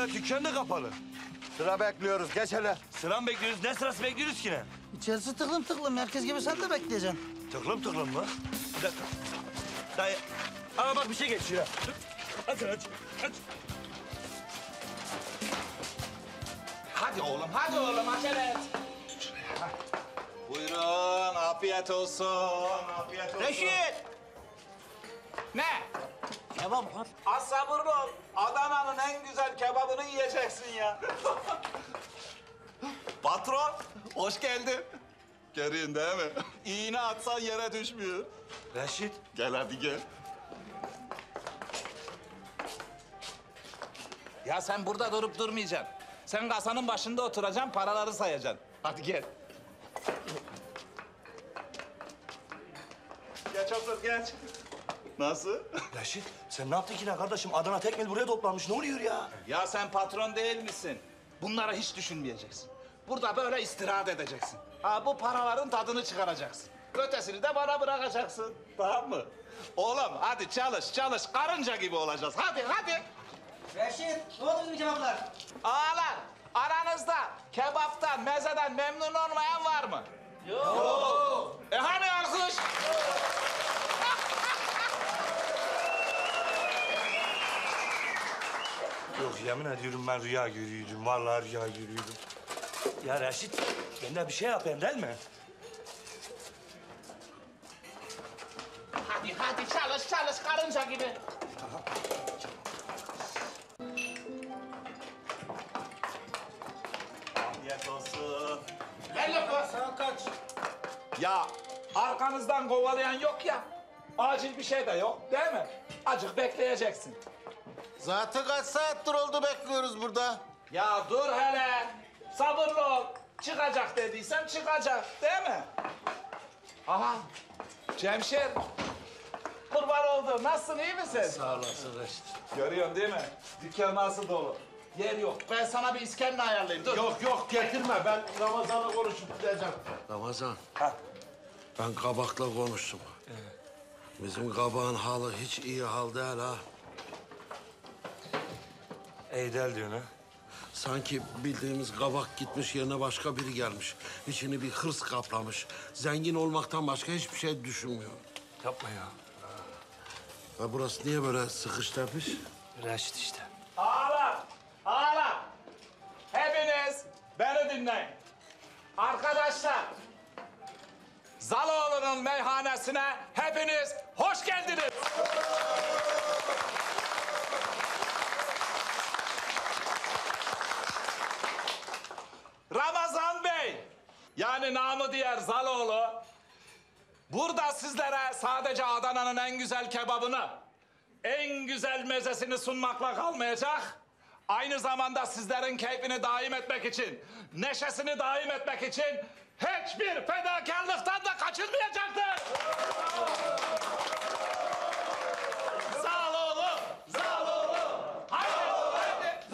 dükkan da kapalı. Sıra bekliyoruz. Geç hele. Sıra mı bekliyoruz? Ne sırası bekliyoruz ki ne? İçerisi tıklım tıklım. Herkes gibi sen de bekleyeceksin. Tıklım tıklım mı? Bir dakika. Dayı. Ama bak bir şey geçiyor. Aç aç. Aç. Hadi oğlum acele et. Buyurun, afiyet olsun, afiyet olsun. Reşit! Ne? Kebap var. Az sabırlı ol. Adana'nın en güzel kebabını yiyeceksin ya. Patron, hoş geldin. Görüyorsun değil mi? İğne atsan yere düşmüyor. Reşit. Gel hadi gel. Ya sen burada durup durmayacaksın. Sen kasanın başında oturacaksın, paraları sayacaksın. Hadi gel. Geç otur, geç. Nasıl? Reşit sen ne yaptın ki ne kardeşim? Adana Tekmil buraya toplanmış. Ne oluyor ya? Ya sen patron değil misin? Bunları hiç düşünmeyeceksin. Burada böyle istirahat edeceksin. Ha bu paraların tadını çıkaracaksın. Ötesini de bana bırakacaksın. Tamam mı? Oğlum hadi çalış çalış. Karınca gibi olacağız. Hadi hadi. Reşit, ne oldu bizim kebaplar? Ağalar aranızda kebaptan, mezeden memnun olmayan var mı? Yok. Hani alkış? Yok yemin ediyorum ben rüya görüyordum. Vallahi rüya görüyordum. Ya Reşit ben de bir şey yapayım değil mi? Hadi hadi çalış çalış karınca gibi. Afiyet olsun. Ver lafı. Saat kaç? Ya arkanızdan kovalayan yok ya. Acil bir şey de yok değil mi? Acık bekleyeceksin. Zaten kaç saattir oldu bekliyoruz burada. Ya dur hele. Sabırlı ol. Çıkacak dediysem çıkacak değil mi? Aha. Cemşir. Kurban oldum. Nasılsın iyi misin? Sağ olasın Reşit. Görüyorsun değil mi? Dükkan nasıl dolu. Yer yok. Ben sana bir iskemle ayarlayayım. Dur. Yok getirme. Ben Ramazan'la konuşup gideceğim. Ramazan. Ha. Ben kabakla konuştum. Bizim kabağın halı hiç iyi hal değil ha. Eydel diyorsun ha. Sanki bildiğimiz kabak gitmiş yerine başka biri gelmiş. İçini bir hırs kaplamış. Zengin olmaktan başka hiçbir şey düşünmüyor. Yapma ya. Ha burası niye böyle sıkış tepiş? Reşit işte. Ağalar, ağalar. Hepiniz beni dinleyin. Arkadaşlar, Zaloğlu'nun meyhanesine hepiniz hoş geldiniz. Ramazan Bey, yani namı diğer Zaloğlu, burada sizlere sadece Adana'nın en güzel kebabını, en güzel mezesini sunmakla kalmayacak. Aynı zamanda sizlerin keyfini daim etmek için, neşesini daim etmek için hiçbir fedakarlıktan da kaçınmayacaktır. Zaloğlu, Zaloğlu, haydi.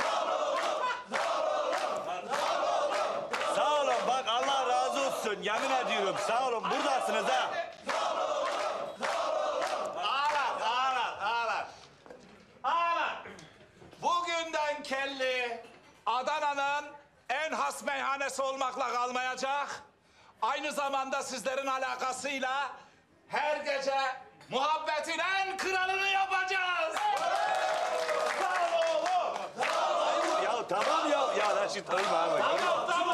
Sağ olun bak Allah razı olsun. Yemin ediyorum sağ olun buradasınız ha. Ağalar, bugünden kelli Adana'nın en has meyhanesi olmakla kalmayacak. Aynı zamanda sizlerin alakasıyla her gece muhabbetin en kralını yapacağız. Bravo! Ya tamam ya. Ya Reşit tamam abi. Tamam.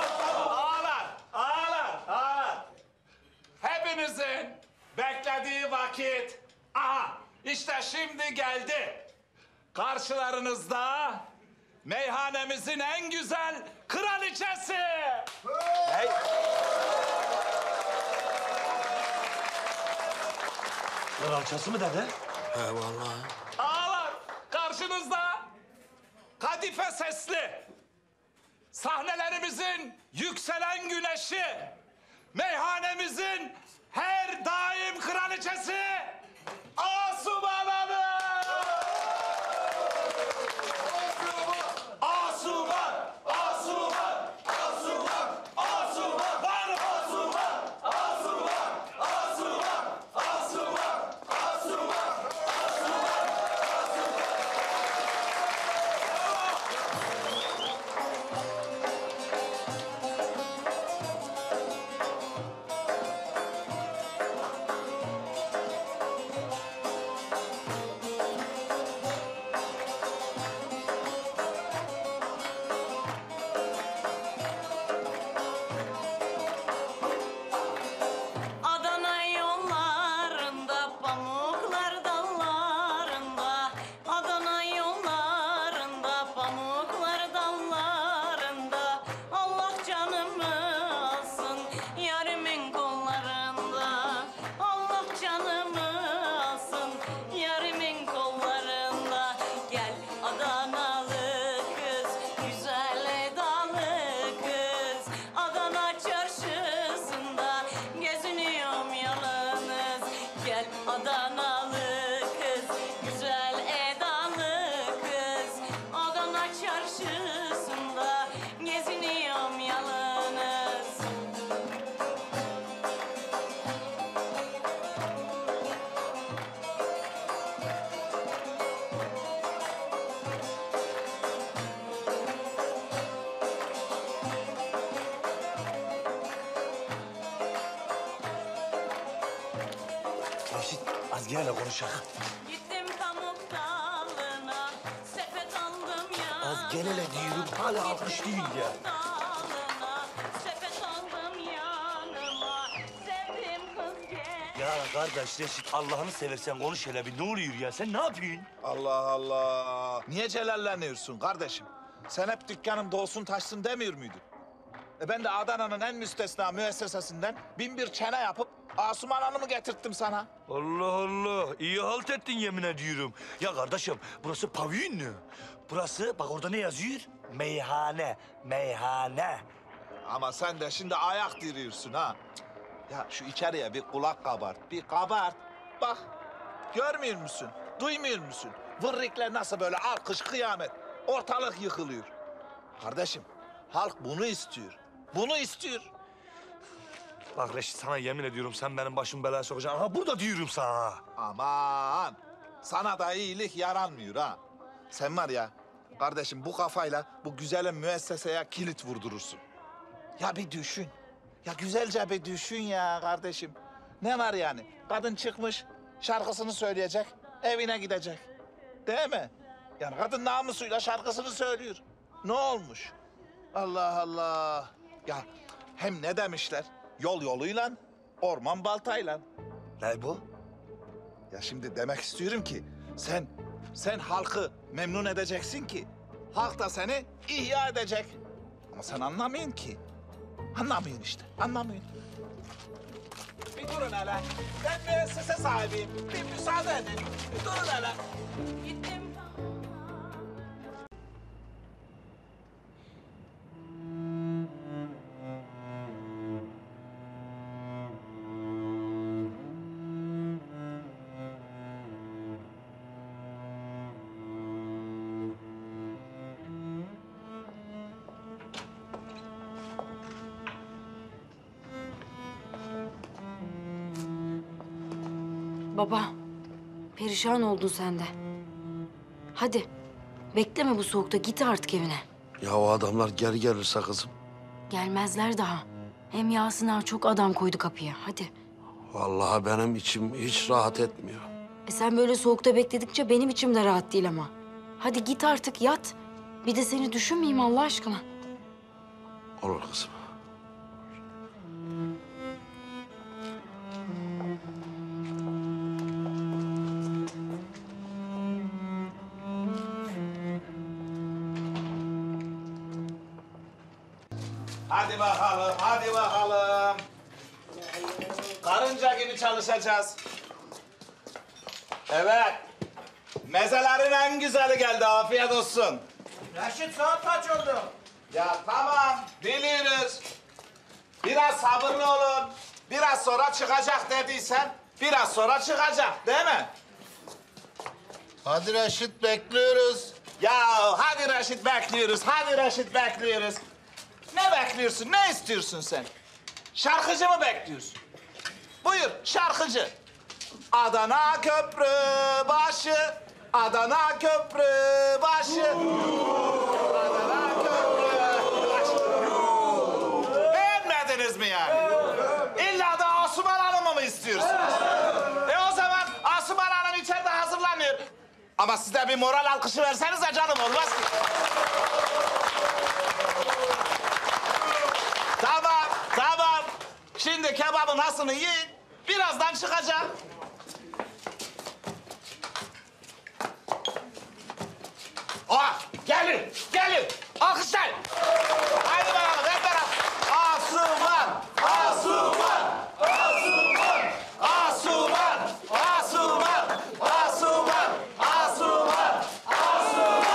Ağalar. Hepinizin beklediği vakit, aha işte şimdi geldi. Karşılarınızda meyhanemizin en güzel kraliçesi. Hey. Kraliçesi mi dedi? He vallahi. Ağalar karşınızda kadife sesli, sahnelerimizin yükselen güneşi, meyhanemizin her daim kraliçesi Asuman Hanım. Reşit az gel de konuşalım. Gittim pamuk dağına, sepet aldım ya. Az gel hele diyorum, hala alkışlıyorsun ya. Dağına, sepet aldım yanıma. Sevdim kız gel. Ya kardeş Reşit Allah'ını seversen konuş hele bir, ne oluyor ya? Sen ne yapıyorsun? Allah Allah. Niye celalleniyorsun kardeşim? Sen hep dükkanım dolsun taşsın demiyor muydun? Ben de Adana'nın en müstesna müessesesinden 1001 çene yapıp Asuman Hanım'ı getirttim sana. Allah Allah, iyi halt ettin yemin ediyorum. Ya kardeşim, burası pavyon mu? Burası, bak orada ne yazıyor? Meyhane, meyhane. Ama sen de şimdi ayak diriyorsun ha. Ya şu içeriye bir kulak kabart, bir kabart. Bak, görmüyor musun? Duymuyor musun? Vırrikler nasıl böyle alkış, kıyamet. Ortalık yıkılıyor. Kardeşim, halk bunu istiyor. Bunu istiyor. Bak Reşit, sana yemin ediyorum sen benim başımı belaya sokacaksın. Aha burada diyorum sana. Aman, sana da iyilik yaranmıyor ha. Sen var ya, kardeşim bu kafayla bu güzelim müesseseye kilit vurdurursun. Ya bir düşün. Ya güzelce bir düşün ya kardeşim. Ne var yani? Kadın çıkmış, şarkısını söyleyecek, evine gidecek. Değil mi? Yani kadın namusuyla şarkısını söylüyor. Ne olmuş? Allah Allah. Ya hem ne demişler? Yol yoluyla, orman baltayla. Ne bu? Ya şimdi demek istiyorum ki sen halkı memnun edeceksin ki halk da seni ihya edecek. Ama sen anlamıyorsun ki. Anlamıyorsun işte, anlamıyorsun. Bir durun hele. Ben müessese sahibiyim. Bir müsaade edin. Bir durun hele. Gittim Baba, perişan oldun sen de. Hadi, bekleme bu soğukta, git artık evine. Ya o adamlar geri gelirse kızım. Gelmezler daha. Hem Yasin ağa çok adam koydu kapıya, hadi. Vallahi benim içim hiç rahat etmiyor. Sen böyle soğukta bekledikçe benim içim de rahat değil ama. Hadi git artık, yat. Bir de seni düşünmeyeyim Allah aşkına. Olur kızım. Hadi bakalım, hadi bakalım. Karınca gibi çalışacağız. Evet. Mezelerin en güzeli geldi, afiyet olsun. Reşit saat kaç oldu? Ya tamam, biliyoruz. Biraz sabırlı olun. Biraz sonra çıkacak dediysen, biraz sonra çıkacak, değil mi? Hadi Reşit bekliyoruz. Ya hadi Reşit bekliyoruz, hadi Reşit bekliyoruz. Ne bekliyorsun, ne istiyorsun sen? Şarkıcı mı bekliyorsun? Buyur, şarkıcı. Adana köprü başı, Adana köprü başı. Adana köprü başı. Beğenmediniz mi yani? İlla da Asuman Hanım'ı mı istiyorsunuz? O zaman Asuman Hanım içeride hazırlanıyor. Ama siz de bir moral alkışı versenize canım, olmaz ki. Tamam, tamam. Şimdi kebabın hasını yiyin. Birazdan çıkacak. Gelin, gelin. Alkışlar. Haydi bakalım hep beraber. Asuman, Asuman, Asuman, Asuman, Asuman, Asuman, Asuman, Asuman.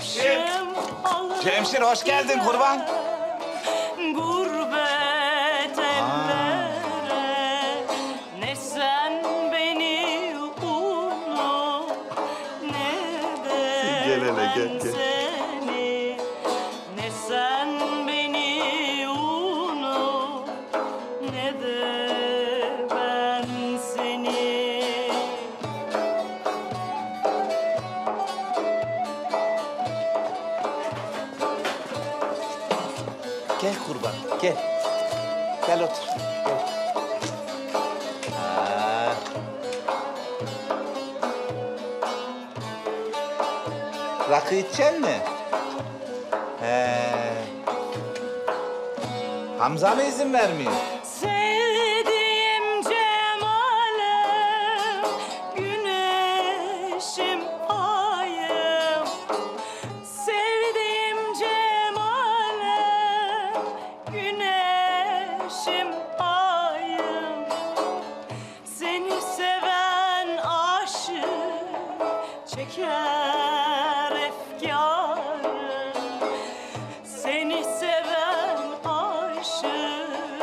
Cemşir hoş geldin kurban. Gurbet ellere ne sen beni unut ne de ben seni ne sen beni unut ne de ben seni. Gel kurban, gel. Gel otur. Gel. Ha. Rakı içecek mi? He. Hamza mı izin vermiyor? Sevdiğim cemalem, güneşim ayım. Sevdiğim cemalem, güneşim ayım. Seni seven aşık çeker efkarım. Seni seven aşık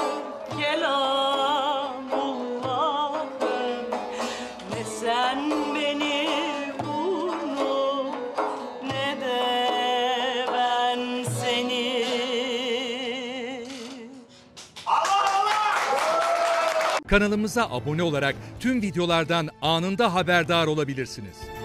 Kelamullah'ım. Ne sen beni unut ne de ben seni. Kanalımıza abone olarak tüm videolardan anında haberdar olabilirsiniz.